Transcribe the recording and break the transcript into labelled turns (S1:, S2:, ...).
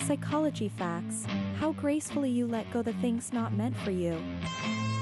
S1: Psychology facts: how gracefully you let go the things not meant for you.